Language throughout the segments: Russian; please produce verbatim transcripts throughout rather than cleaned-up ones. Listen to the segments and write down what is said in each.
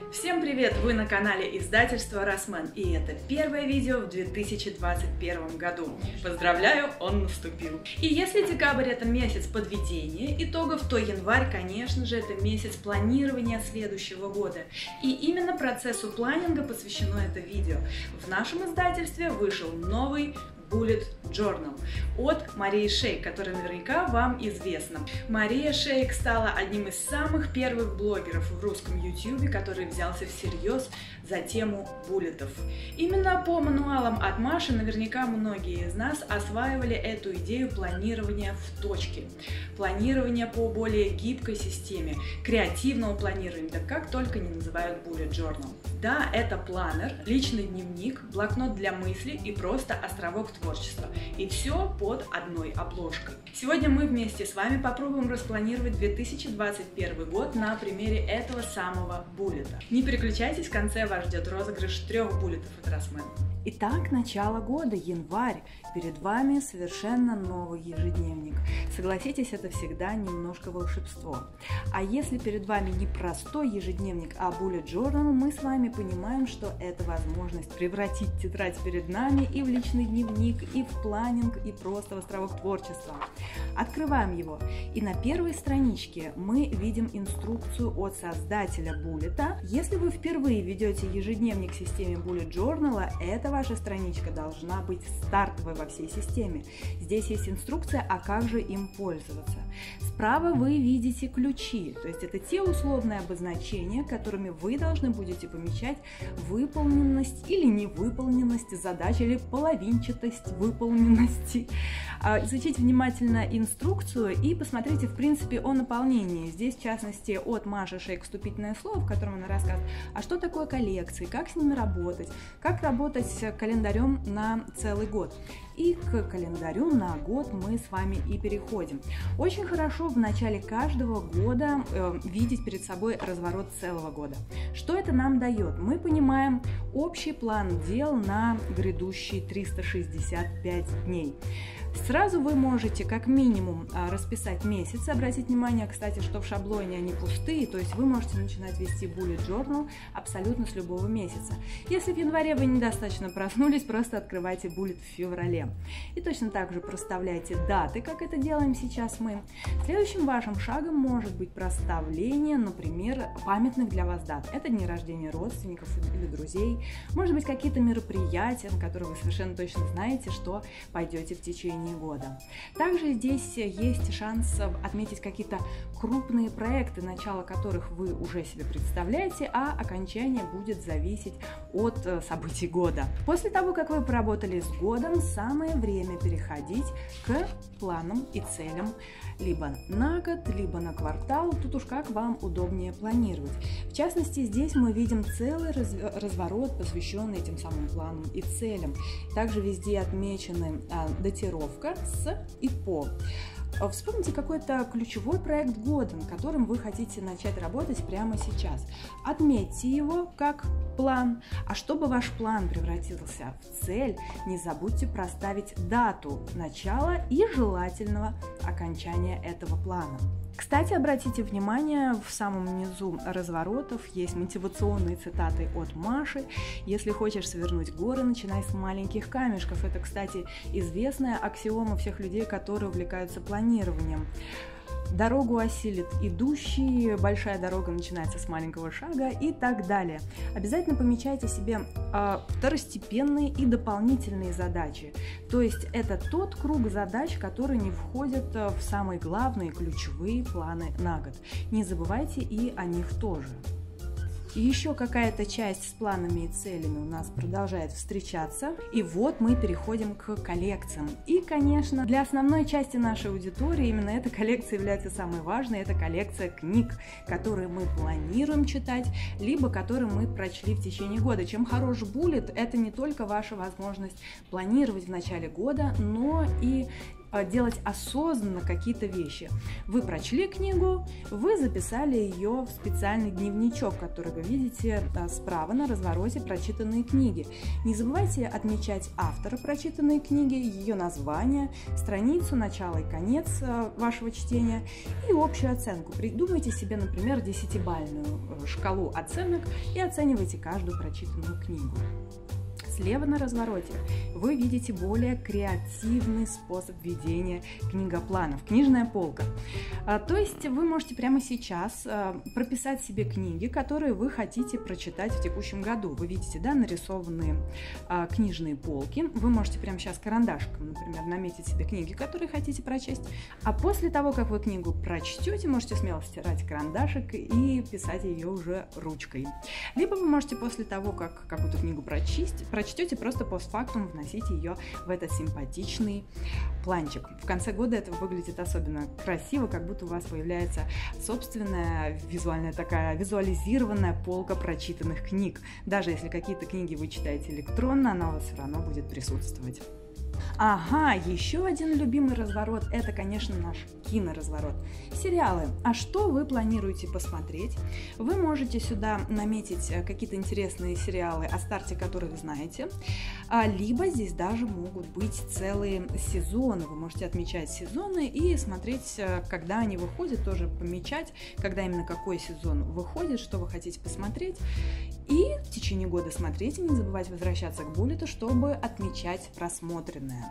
Всем привет! Вы на канале издательства Rossmann, и это первое видео в две тысячи двадцать первом году. Поздравляю, он наступил! И если декабрь это месяц подведения итогов, то январь, конечно же, это месяц планирования следующего года. И именно процессу планинга посвящено это видео. В нашем издательстве вышел новый Bullet Journal от Марии Шейк, которая наверняка вам известна. Мария Шейк стала одним из самых первых блогеров в русском ютубе, который взялся всерьез за тему буллетов. Именно по мануалам от Маши наверняка многие из нас осваивали эту идею планирования в точке. Планирование по более гибкой системе, креативного планирования, да как только не называют Bullet Journal. Да, это планер, личный дневник, блокнот для мыслей и просто островок творчества. И все под одной обложкой. Сегодня мы вместе с вами попробуем распланировать две тысячи двадцать первый год на примере этого самого буллета. Не переключайтесь, в конце вас ждет розыгрыш трех буллетов от Rossmann. Итак, начало года, январь. Перед вами совершенно новый ежедневник. Согласитесь, это всегда немножко волшебство. А если перед вами не простой ежедневник, а Bullet Journal, мы с вами понимаем, что это возможность превратить тетрадь перед нами и в личный дневник, и в планинг, и просто в островок творчества. Открываем его. И на первой страничке мы видим инструкцию от создателя буллета. Если вы впервые ведете ежедневник в системе Bullet Journal, это ваша страничка должна быть стартовой во всей системе. Здесь есть инструкция, а как же им пользоваться. Справа вы видите ключи, то есть это те условные обозначения, которыми вы должны будете помечать выполненность или невыполненность задач, или половинчатость выполненности. Изучите внимательно инструкцию и посмотрите, в принципе, о наполнении. Здесь, в частности, от Маши Шейк вступительное слово, в котором она рассказывает, а что такое коллекции, как с ними работать, как работать с календарем на целый год. И к календарю на год мы с вами и переходим. Очень хорошо в начале каждого года э, видеть перед собой разворот целого года. Что это нам дает? Мы понимаем общий план дел на грядущие триста шестьдесят пять дней. Сразу вы можете как минимум расписать месяцы. Обратите внимание, кстати, что в шаблоне они пустые, то есть вы можете начинать вести Bullet Journal абсолютно с любого месяца. Если в январе вы недостаточно проснулись, просто открывайте Bullet в феврале. И точно так же проставляйте даты, как это делаем сейчас мы. Следующим вашим шагом может быть проставление, например, памятных для вас дат. Это дни рождения родственников или друзей, может быть, какие-то мероприятия, на которые вы совершенно точно знаете, что пойдете в течение года. Также здесь есть шанс отметить какие-то крупные проекты, начало которых вы уже себе представляете, а окончание будет зависеть от событий года. После того, как вы поработали с годом, самое время переходить к планам и целям либо на год, либо на квартал, тут уж как вам удобнее планировать. В частности, здесь мы видим целый разворот, посвященный этим самым планам и целям. Также везде отмечены а, датировка с и по. Вспомните какой-то ключевой проект года, над которым вы хотите начать работать прямо сейчас. Отметьте его как план. А чтобы ваш план превратился в цель, не забудьте проставить дату начала и желательного окончания этого плана. Кстати, обратите внимание, в самом низу разворотов есть мотивационные цитаты от Маши. Если хочешь свернуть горы, начинай с маленьких камешков. Это, кстати, известная аксиома всех людей, которые увлекаются планированием. Дорогу осилит идущий, большая дорога начинается с маленького шага и так далее. Обязательно помечайте себе э, второстепенные и дополнительные задачи. То есть это тот круг задач, которые не входят в самые главные ключевые планы на год. Не забывайте и о них тоже. И еще какая-то часть с планами и целями у нас продолжает встречаться. И вот мы переходим к коллекциям. И, конечно, для основной части нашей аудитории именно эта коллекция является самой важной. Это коллекция книг, которые мы планируем читать, либо которые мы прочли в течение года. Чем хорош буллет, это не только ваша возможность планировать в начале года, но и делать осознанно какие-то вещи. Вы прочли книгу, вы записали ее в специальный дневничок, который вы видите справа на развороте «Прочитанные книги». Не забывайте отмечать автора прочитанной книги, ее название, страницу, начало и конец вашего чтения и общую оценку. Придумайте себе, например, десятибалльную шкалу оценок и оценивайте каждую прочитанную книгу. Слева на развороте вы видите более креативный способ ведения книгопланов, книжная полка. А, то есть вы можете прямо сейчас а, прописать себе книги, которые вы хотите прочитать в текущем году. Вы видите, да, нарисованные а, книжные полки. Вы можете прямо сейчас карандашиком, например, наметить себе книги, которые хотите прочесть. А после того, как вы книгу прочтете, можете смело стирать карандашик и писать ее уже ручкой. Либо вы можете после того, как какую-то книгу прочесть, прочтете, просто постфактум вносите ее в этот симпатичный планчик. В конце года это выглядит особенно красиво, как будто у вас появляется собственная визуальная такая визуализированная полка прочитанных книг. Даже если какие-то книги вы читаете электронно, она у вас все равно будет присутствовать. Ага, еще один любимый разворот – это, конечно, наш киноразворот. Сериалы. А что вы планируете посмотреть? Вы можете сюда наметить какие-то интересные сериалы, о старте которых вы знаете, либо здесь даже могут быть целые сезоны. Вы можете отмечать сезоны и смотреть, когда они выходят, тоже помечать, когда именно какой сезон выходит, что вы хотите посмотреть. И в течение года смотрите, не забывайте возвращаться к буллету, чтобы отмечать просмотренное.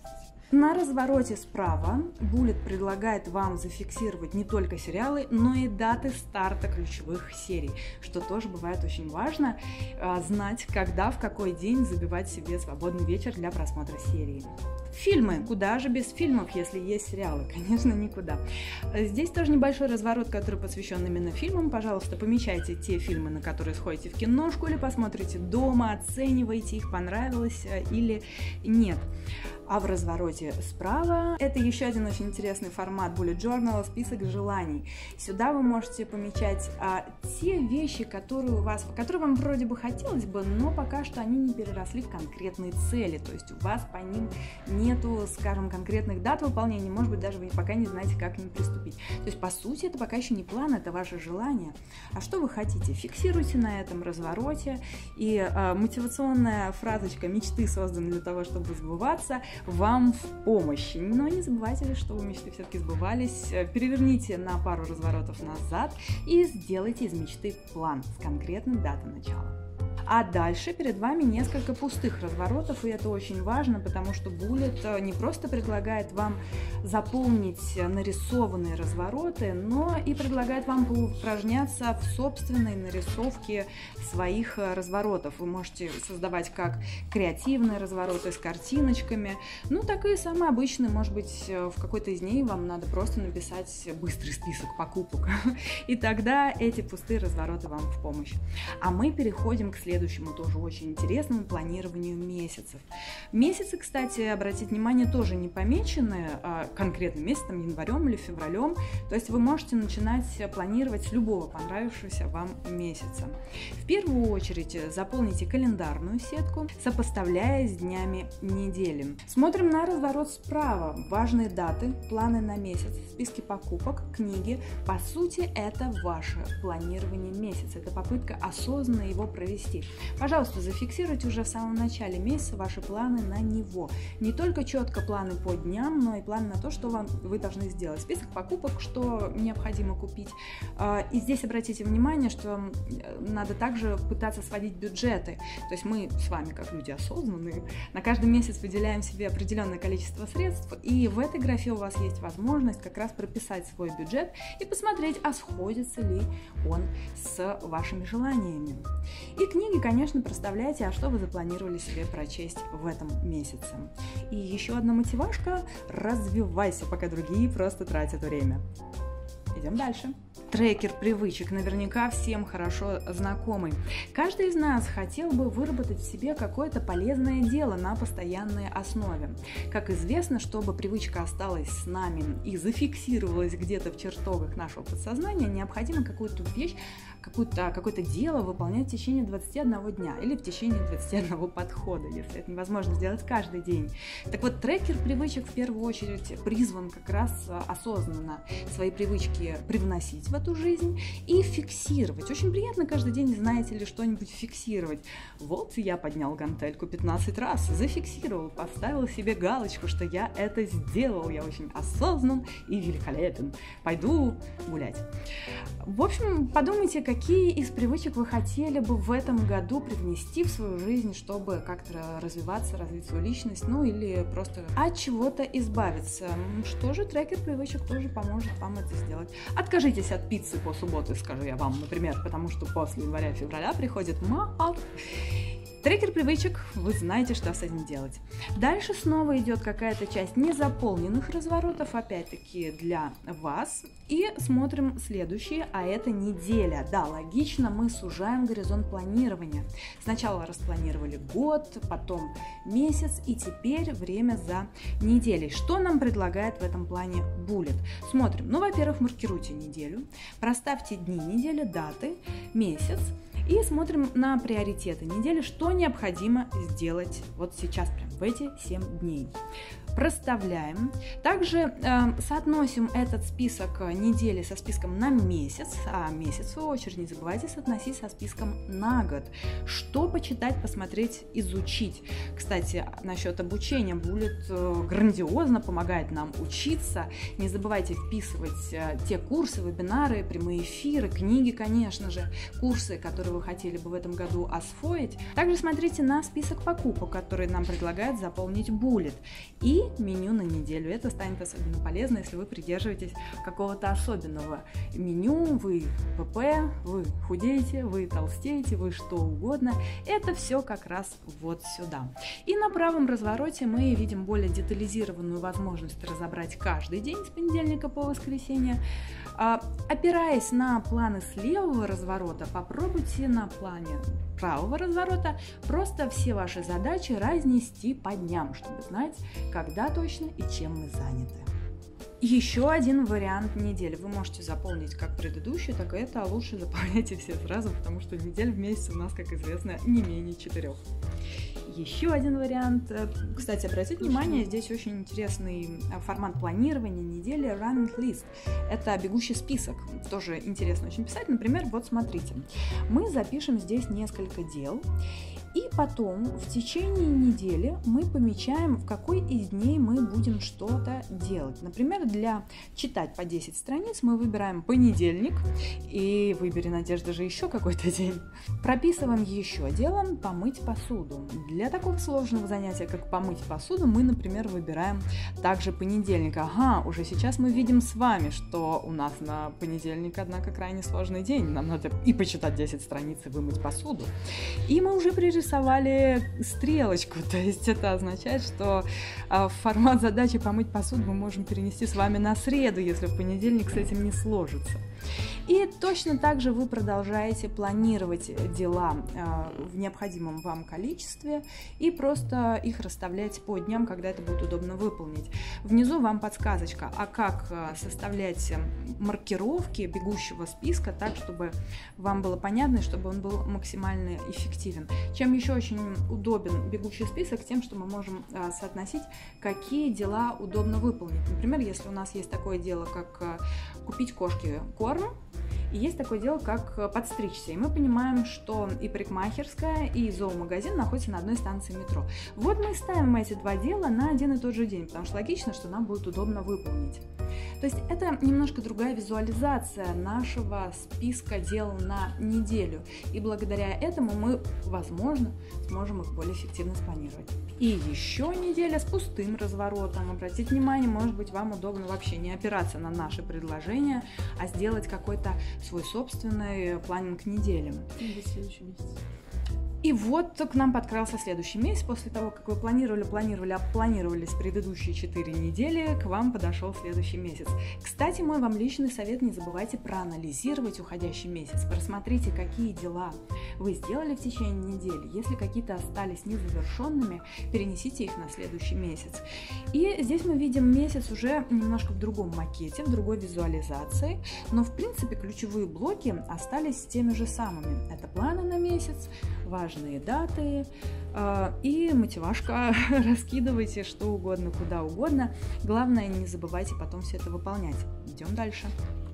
На развороте справа буллет предлагает вам зафиксировать не только сериалы, но и даты старта ключевых серий, что тоже бывает очень важно, знать, когда, в какой день забивать себе свободный вечер для просмотра серии. Фильмы. Куда же без фильмов, если есть сериалы? Конечно, никуда. Здесь тоже небольшой разворот, который посвящен именно фильмам. Пожалуйста, помечайте те фильмы, на которые сходите в киношку или посмотрите дома, оценивайте их, понравилось или нет. А в развороте справа это еще один очень интересный формат Bullet Journal, список желаний. Сюда вы можете помечать а, те вещи, которые у вас, которые вам вроде бы хотелось бы, но пока что они не переросли в конкретные цели. То есть у вас по ним нету, скажем, конкретных дат выполнения, может быть, даже вы пока не знаете, как к ним приступить. То есть, по сути, это пока еще не план, это ваше желание. А что вы хотите? Фиксируйте на этом развороте, и а, мотивационная фразочка «мечты созданы для того, чтобы сбываться» вам в помощь. Но не забывайте, что мечты все-таки сбывались. Переверните на пару разворотов назад и сделайте из мечты план с конкретной датой начала. А дальше перед вами несколько пустых разворотов, и это очень важно, потому что буллет не просто предлагает вам заполнить нарисованные развороты, но и предлагает вам поупражняться в собственной нарисовке своих разворотов. Вы можете создавать как креативные развороты с картиночками, ну так и самые обычные, может быть, в какой-то из них вам надо просто написать быстрый список покупок, и тогда эти пустые развороты вам в помощь. А мы переходим к следующему. Следующему тоже очень интересному планированию месяцев. Месяцы, кстати, обратите внимание, тоже не помечены а конкретным месяцем, январем или февралем. То есть вы можете начинать планировать с любого понравившегося вам месяца. В первую очередь заполните календарную сетку, сопоставляя с днями недели. Смотрим на разворот справа. Важные даты, планы на месяц, списки покупок, книги. По сути, это ваше планирование месяца. Это попытка осознанно его провести. Пожалуйста, зафиксируйте уже в самом начале месяца ваши планы на него. Не только четко планы по дням, но и планы на то, что вам, вы должны сделать. Список покупок, что необходимо купить. И здесь обратите внимание, что надо также пытаться сводить бюджеты. То есть мы с вами, как люди осознанные, на каждый месяц выделяем себе определенное количество средств, и в этой графе у вас есть возможность как раз прописать свой бюджет и посмотреть, а сходится ли он с вашими желаниями. И книги, конечно, проставляйте, а что вы запланировали себе прочесть в этом месяце. И еще одна мотивашка – развивайся, пока другие просто тратят время. Идем дальше. Трекер привычек наверняка всем хорошо знакомый. Каждый из нас хотел бы выработать в себе какое-то полезное дело на постоянной основе. Как известно, чтобы привычка осталась с нами и зафиксировалась где-то в чертогах нашего подсознания, необходимо какую-то вещь, какое-то, какое-то дело выполнять в течение двадцати одного дня или в течение двадцати одного подхода, если это невозможно сделать каждый день. Так вот, трекер привычек в первую очередь призван как раз осознанно свои привычки привносить в эту жизнь и фиксировать. Очень приятно каждый день, знаете ли, что-нибудь фиксировать. Вот я поднял гантельку пятнадцать раз, зафиксировал, поставил себе галочку, что я это сделал, я очень осознан и великолепен. Пойду гулять. В общем, подумайте, какие из привычек вы хотели бы в этом году привнести в свою жизнь, чтобы как-то развиваться, развить свою личность, ну или просто от чего-то избавиться. Что же, трекер привычек тоже поможет вам это сделать. Откажитесь от пиццы по субботу, скажу я вам, например, потому что после января-февраля приходит март. Трекер привычек, вы знаете, что с этим делать. Дальше снова идет какая-то часть незаполненных разворотов, опять-таки для вас. И смотрим следующие, а это неделя. Да, логично, мы сужаем горизонт планирования. Сначала распланировали год, потом месяц, и теперь время за неделей. Что нам предлагает в этом плане Bullet? Смотрим. Ну, во-первых, маркируйте неделю, проставьте дни недели, даты, месяц. И смотрим на приоритеты недели, что необходимо сделать вот сейчас, прям в эти семь дней. Проставляем. Также э, соотносим этот список недели со списком на месяц, а месяц, в свою очередь, не забывайте соотносить со списком на год. Что почитать, посмотреть, изучить. Кстати, насчет обучения. Bullet э, грандиозно помогает нам учиться. Не забывайте вписывать э, те курсы, вебинары, прямые эфиры, книги, конечно же, курсы, которые вы хотели бы в этом году освоить. Также смотрите на список покупок, который нам предлагает заполнить Bullet. И меню на неделю. Это станет особенно полезно, если вы придерживаетесь какого-то особенного меню, вы ПП, вы худеете, вы толстеете, вы что угодно. Это все как раз вот сюда. И на правом развороте мы видим более детализированную возможность разобрать каждый день с понедельника по воскресенье. Опираясь на планы с левого разворота, попробуйте на плане правого разворота просто все ваши задачи разнести по дням, чтобы знать, когда точно и чем мы заняты. Еще один вариант недели. Вы можете заполнить как предыдущую, так и это, а лучше заполняйте все сразу, потому что недель в месяц у нас, как известно, не менее четырех. Еще один вариант. Кстати, обратите внимание, здесь очень интересный формат планирования недели running list. Это бегущий список. Тоже интересно очень писать. Например, вот смотрите. Мы запишем здесь несколько дел. И потом в течение недели мы помечаем, в какой из дней мы будем что-то делать. Например, для читать по десять страниц мы выбираем понедельник, и выбери, Надежда, же еще какой-то день. Прописываем еще дело помыть посуду. Для такого сложного занятия, как помыть посуду, мы, например, выбираем также понедельник. Ага, уже сейчас мы видим с вами, что у нас на понедельник, однако, крайне сложный день. Нам надо и почитать десять страниц, и вымыть посуду. И мы уже пририсовали стрелочку, то есть это означает, что а, формат задачи помыть посуду мы можем перенести с вами на среду, если в понедельник с этим не сложится. И точно так же вы продолжаете планировать дела а, в необходимом вам количестве и просто их расставлять по дням, когда это будет удобно выполнить. Внизу вам подсказочка, а как составлять маркировки бегущего списка так, чтобы вам было понятно и чтобы он был максимально эффективен. Чем еще очень удобен бегущий список, тем, что мы можем а, соотносить, какие дела удобно выполнить. Например, если у нас есть такое дело, как а, купить кошке корм, и есть такое дело, как подстричься. И мы понимаем, что и парикмахерская, и зоомагазин находятся на одной станции метро. Вот мы ставим эти два дела на один и тот же день, потому что логично, что нам будет удобно выполнить. То есть это немножко другая визуализация нашего списка дел на неделю. И благодаря этому мы, возможно, сможем их более эффективно спланировать. И еще неделя с пустым разворотом. Обратите внимание, может быть, вам удобно вообще не опираться на наши предложения, а сделать какой-то свой собственный планинг недели. Или следующий месяц. И вот к нам подкрался следующий месяц. После того, как вы планировали, планировали, опланировались предыдущие четыре недели, к вам подошел следующий месяц. Кстати, мой вам личный совет: не забывайте проанализировать уходящий месяц. Просмотрите, какие дела вы сделали в течение недели. Если какие-то остались незавершенными, перенесите их на следующий месяц. И здесь мы видим месяц уже немножко в другом макете, в другой визуализации, но в принципе ключевые блоки остались теми же самыми. Это планы на месяц, важные даты э, и мотивашка. Раскидывайте что угодно, куда угодно. Главное, не забывайте потом все это выполнять. Идем дальше.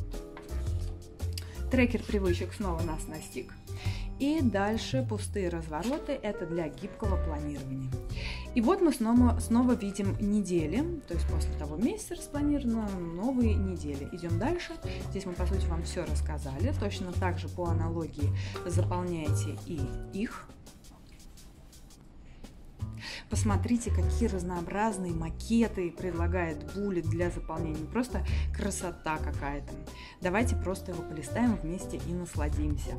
Трекер привычек снова нас настиг. И дальше пустые развороты – это для гибкого планирования. И вот мы снова, снова видим недели, то есть после того месяца распланировано новые недели. Идем дальше. Здесь мы, по сути, вам все рассказали. Точно так же по аналогии заполняете и их. Посмотрите, какие разнообразные макеты предлагает Bullet для заполнения. Просто красота какая-то. Давайте просто его полистаем вместе и насладимся.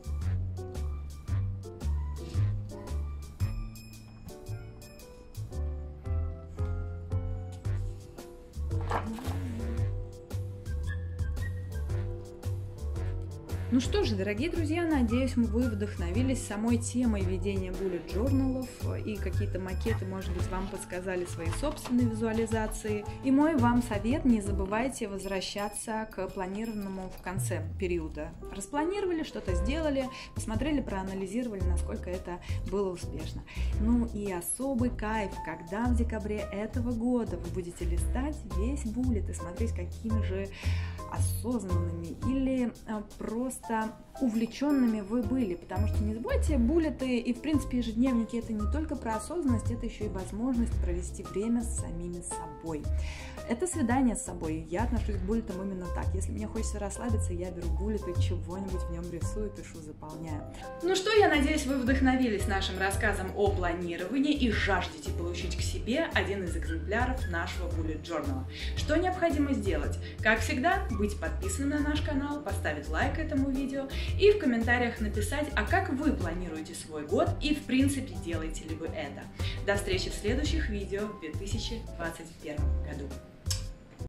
Ну что же, дорогие друзья, надеюсь, вы вдохновились самой темой ведения bullet журналов, и какие-то макеты, может быть, вам подсказали свои собственные визуализации. И мой вам совет: не забывайте возвращаться к планированному в конце периода. Распланировали, что-то сделали, посмотрели, проанализировали, насколько это было успешно. Ну и особый кайф, когда в декабре этого года вы будете листать весь bullet и смотреть, какими же осознанными или просто увлеченными вы были, потому что не забывайте, буллеты и, в принципе, ежедневники — это не только про осознанность, это еще и возможность провести время с самими собой. Это свидание с собой. Я отношусь к буллетам именно так. Если мне хочется расслабиться, я беру буллет и чего-нибудь в нем рисую, пишу, заполняю. Ну что, я надеюсь, вы вдохновились нашим рассказом о планировании и жаждете получить к себе один из экземпляров нашего bullet journal. Что необходимо сделать? Как всегда, быть подписанным на наш канал, поставить лайк этому видео и в комментариях написать, а как вы планируете свой год и, в принципе, делаете ли вы это. До встречи в следующих видео в две тысячи двадцать первом году.